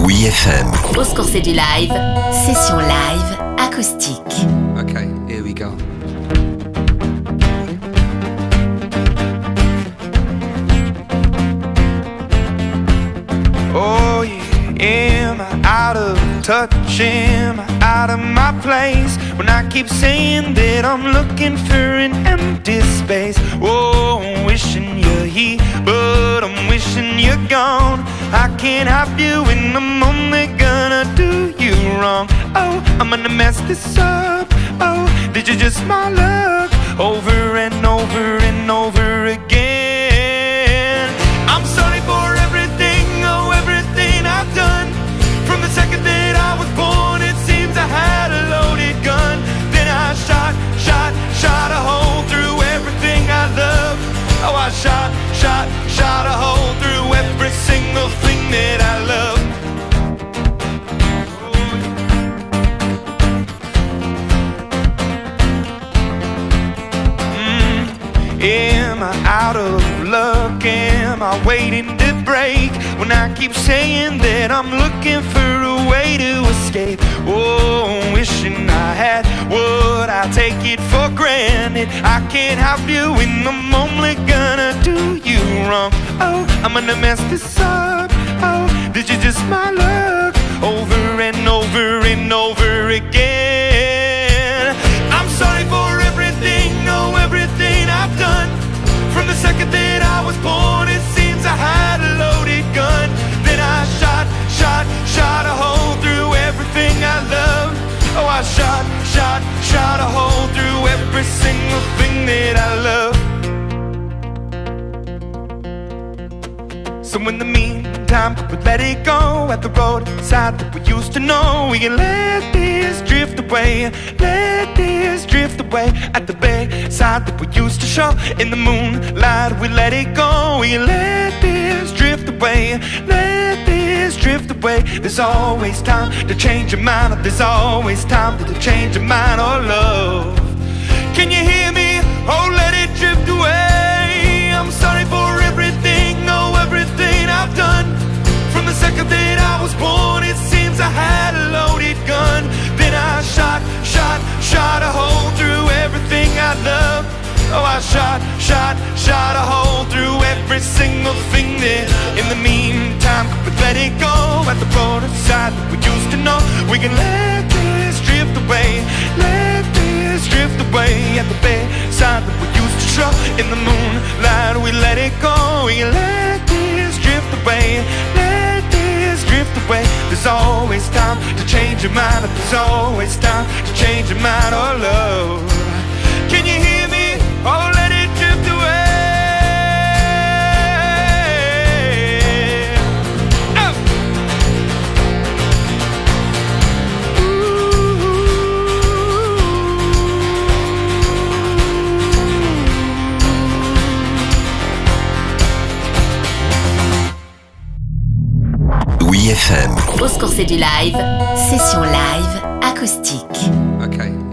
Oui FM. Oscar c'est du live, session live acoustique. Okay, here we go. Oh yeah, am I out of touch? Am I out of my place? When I keep saying that I'm looking for an empty space. Oh, I'm wishing you're here, but I'm wishing you're gone. I can't have you and I'm only gonna do you wrong. Oh, I'm gonna mess this up. Oh, did you just my luck? Over and over and over again. I'm sorry for everything, oh everything I've done. From the second that I was born, it seems I had a loaded gun. Then I shot a hole through everything I love. Oh, I shot a hole through every single thing that I love. Am I out of luck? Am I waiting to break? When I keep saying that I'm looking for a way to escape. Oh, wishing I had what I take it for granted. I can't have you and I'm only gonna do you wrong. Oh, I'm gonna mess this up. Oh, did you just my luck? Over and over and over again. I'm sorry for everything, oh everything I've done. From the second that I was born, it seems I had a loaded gun. Then I shot a hole through everything I love. Oh, I shot a hole through every single thing that I love. So in the meantime, we let it go at the roadside that we used to know. We can let this drift away, let this drift away. At the bayside that we used to show in the moonlight, we let it go. We can let this drift away, let this drift away. There's always time to change your mind. There's always time to change your mind. Oh love, can you hear me? Oh, let it drift away. I'm sorry for everything, oh everything I've done. From the second that I was born, it seems I had a loaded gun. Then I shot a hole through everything I love. Oh, I shot a hole through every single thing that. In the meantime, we let it go at the roadside that we used to know. We can let this drift away, let this drift away. At the bayside that we used to show in the moonlight, we let it go. We can let this drift away, let this drift away. There's always time to change your mind. There's always time to change your mind. Oh love, can you hear me? Oh, let it drift away. Oh. Oui FM. Oscar c'est du live, session live acoustique. Okay.